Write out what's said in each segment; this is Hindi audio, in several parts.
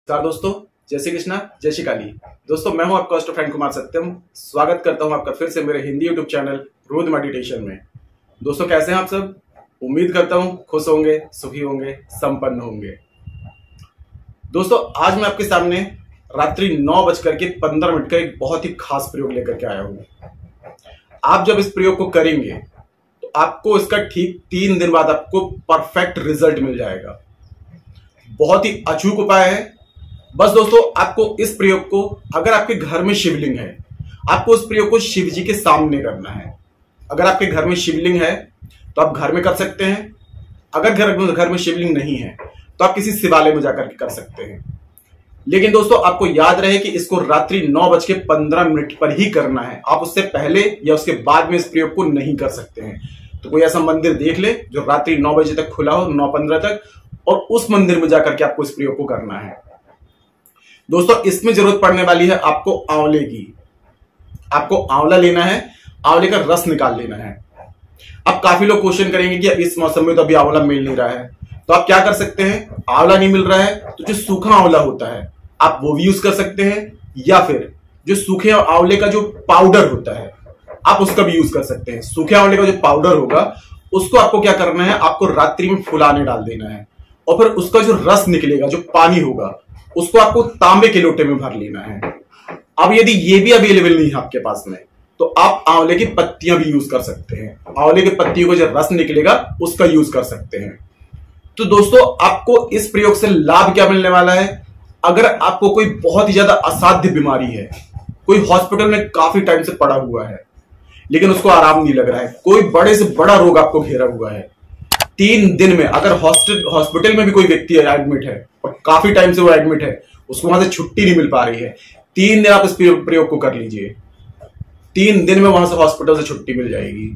नमस्कार दोस्तों, जय श्री कृष्णा, जय श्री काली। दोस्तों, मैं हूं आपका होस्ट फ्रेंड कुमार सत्यम। स्वागत करता हूं आपका फिर से मेरे हिंदी यूट्यूब चैनल रोज मेडिटेशन में। दोस्तों, कैसे हैं आप सब? उम्मीद करता हूं खुश होंगे, सुखी होंगे, संपन्न होंगे। दोस्तों, आज मैं आपके सामने रात्रि 9:15 का एक बहुत ही खास प्रयोग लेकर के आया हूं। आप जब इस प्रयोग को करेंगे तो आपको इसका ठीक 3 दिन बाद आपको परफेक्ट रिजल्ट मिल जाएगा। बहुत ही अचूक उपाय है। बस दोस्तों, आपको इस प्रयोग को, अगर आपके घर में शिवलिंग है, आपको इस प्रयोग को शिव जी के सामने करना है। अगर आपके घर में शिवलिंग है तो आप घर में कर सकते हैं। अगर घर में शिवलिंग नहीं है तो आप किसी शिवालय में जाकर के कर सकते हैं। लेकिन दोस्तों, आपको याद रहे कि इसको रात्रि 9:15 पर ही करना है। आप उससे पहले या उसके बाद में इस प्रयोग को नहीं कर सकते हैं। तो कोई ऐसा मंदिर देख ले जो रात्रि 9 बजे तक खुला हो, 9:15 तक, और उस मंदिर में जाकर के आपको इस प्रयोग को करना है। दोस्तों, इसमें जरूरत पड़ने वाली है आपको आंवले की। आपको आंवला लेना है, आंवले का रस निकाल लेना है। अब काफी लोग क्वेश्चन करेंगे कि इस मौसम में तो अभी आंवला मिल नहीं रहा है, तो आप क्या कर सकते हैं? आंवला नहीं मिल रहा है तो जो सूखा आंवला होता है आप वो भी यूज कर सकते हैं, या फिर जो सूखे आंवले का जो पाउडर होता है आप उसका भी यूज कर सकते हैं। सूखे आंवले का जो पाउडर होगा उसको आपको क्या करना है? आपको रात्रि में फुलाने डाल देना है, और फिर उसका जो रस निकलेगा, जो पानी होगा, उसको आपको तांबे के लोटे में भर लेना है। अब यदि ये भी अवेलेबल नहीं है आपके पास में, तो आप आंवले की पत्तियां भी यूज कर सकते हैं। आंवले की पत्तियों का जो रस निकलेगा उसका यूज कर सकते हैं। तो दोस्तों, आपको इस प्रयोग से लाभ क्या मिलने वाला है? अगर आपको कोई बहुत ही ज्यादा असाध्य बीमारी है, कोई हॉस्पिटल में काफी टाइम से पड़ा हुआ है लेकिन उसको आराम नहीं लग रहा है, कोई बड़े से बड़ा रोग आपको घेरा हुआ है, 3 दिन में अगर हॉस्पिटल में भी कोई व्यक्ति एडमिट है और काफी टाइम से वो एडमिट है, उसको वहां से छुट्टी नहीं मिल पा रही है, 3 दिन आप इस प्रयोग को कर लीजिए। 3 दिन में वहां से हॉस्पिटल से छुट्टी मिल जाएगी।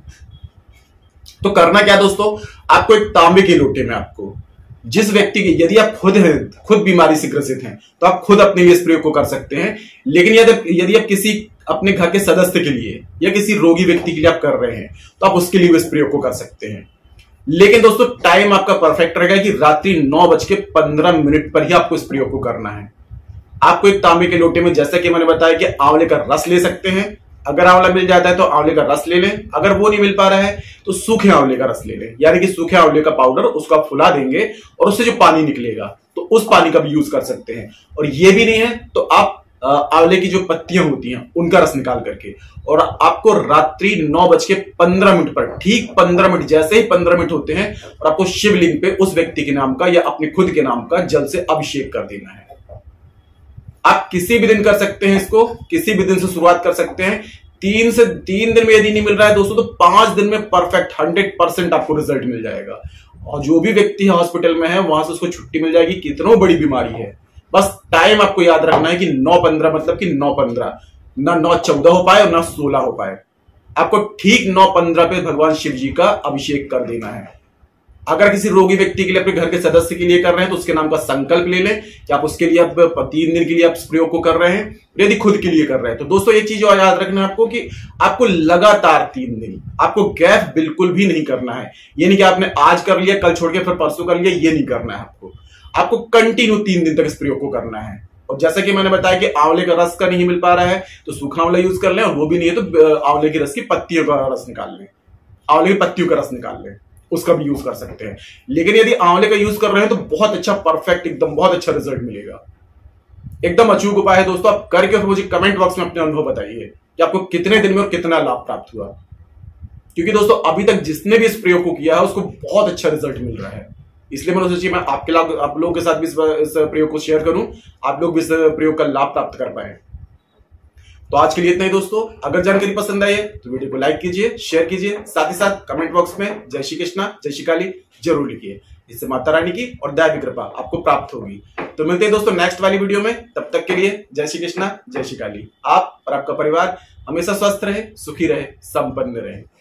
तो करना क्या दोस्तों? आपको एक तांबे के लोटे में, आपको जिस व्यक्ति की, यदि आप खुद बीमारी से ग्रसित हैं तो आप खुद अपने लिए इस प्रयोग को कर सकते हैं। लेकिन यदि आप किसी अपने घर के सदस्य के लिए या किसी रोगी व्यक्ति के लिए आप कर रहे हैं तो आप उसके लिए इस प्रयोग को कर सकते हैं। लेकिन दोस्तों, टाइम आपका परफेक्ट रहेगा कि रात्रि 9:15 पर ही आपको इस प्रयोग को करना है। आपको एक तांबे के लोटे में, जैसा कि मैंने बताया, कि आंवले का रस ले सकते हैं। अगर आंवला मिल जाता है तो आंवले का रस ले लें। अगर वो नहीं मिल पा रहा है तो सूखे आंवले का रस ले लें, यानी कि सूखे आंवले का पाउडर, उसको आप फुला देंगे और उससे जो पानी निकलेगा तो उस पानी का भी यूज कर सकते हैं। और ये भी नहीं है तो आप आंवले की जो पत्तियां होती हैं उनका रस निकाल करके, और आपको रात्रि 9:15 पर, ठीक 15 मिनट, जैसे ही 15 मिनट होते हैं, और आपको शिवलिंग पे उस व्यक्ति के नाम का या अपने खुद के नाम का जल से अभिषेक कर देना है। आप किसी भी दिन कर सकते हैं इसको, किसी भी दिन से शुरुआत कर सकते हैं। 3 दिन में यदि नहीं मिल रहा है दोस्तों, तो 5 दिन में परफेक्ट 100% आपको रिजल्ट मिल जाएगा। और जो भी व्यक्ति हॉस्पिटल में है वहां से उसको छुट्टी मिल जाएगी, कितनों बड़ी बीमारी है। बस टाइम आपको याद रखना है कि 9:15, मतलब कि 9:15, ना 9:14 हो पाए और ना 16 हो पाए। आपको ठीक 9:15 पे भगवान शिव जी का अभिषेक कर देना है। अगर किसी रोगी व्यक्ति के लिए, अपने घर के सदस्य के लिए कर रहे हैं तो उसके नाम का संकल्प ले लें कि आप उसके लिए अब 3 दिन के लिए आप इस प्रयोग को कर रहे हैं। यदि खुद के लिए कर रहे हैं तो दोस्तों, एक चीज और याद रखना है आपको कि आपको लगातार 3 दिन, आपको गैप बिल्कुल भी नहीं करना है। ये नहीं कि आपने आज कर लिया, कल छोड़ के फिर परसों कर लिया, ये नहीं करना है आपको कंटिन्यू 3 दिन तक इस प्रयोग को करना है। और जैसा कि मैंने बताया कि आंवले का रस का नहीं मिल पा रहा है तो सूखा आंवला यूज कर लें, और वो भी नहीं है तो आंवले के रस की पत्तियों का रस निकाल लें, आंवले की पत्तियों का रस निकाल लें, उसका भी यूज कर सकते हैं। लेकिन यदि आंवले का यूज कर रहे हैं तो बहुत अच्छा, परफेक्ट, एकदम बहुत अच्छा रिजल्ट मिलेगा। एकदम अचूक उपाय है दोस्तों। आप करके मुझे कमेंट बॉक्स में अपने अनुभव बताइए कि आपको कितने दिन में और कितना लाभ प्राप्त हुआ। क्योंकि दोस्तों, अभी तक जिसने भी इस प्रयोग को किया है उसको बहुत अच्छा रिजल्ट मिल रहा है। इसलिए मैंने सोचा मैं आप लोगों के साथ भी इस प्रयोग को शेयर करूं, आप लोग भी इस प्रयोग का लाभ प्राप्त कर पाए। तो आज के लिए इतना ही दोस्तों। अगर जानकारी पसंद आई है तो वीडियो को लाइक कीजिए, शेयर कीजिए, साथ ही साथ कमेंट बॉक्स में जय श्री कृष्णा, जय श्री काली जरूर लिखिए। इससे माता रानी की और दया की कृपा आपको प्राप्त होगी। तो मिलते हैं दोस्तों नेक्स्ट वाली वीडियो में। तब तक के लिए जय श्री कृष्णा, जय श्री काली। आप और आपका परिवार हमेशा स्वस्थ रहे, सुखी रहे, संपन्न रहे।